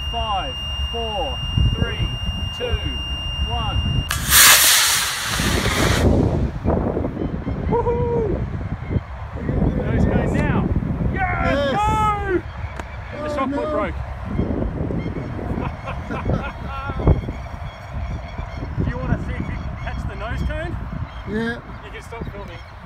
5, 4, 3, 2, 1. Woohoo! Nose cone now. Yes! No! The shock put broke. Do you want to see if you can catch the nose cone? Yeah. You can stop filming.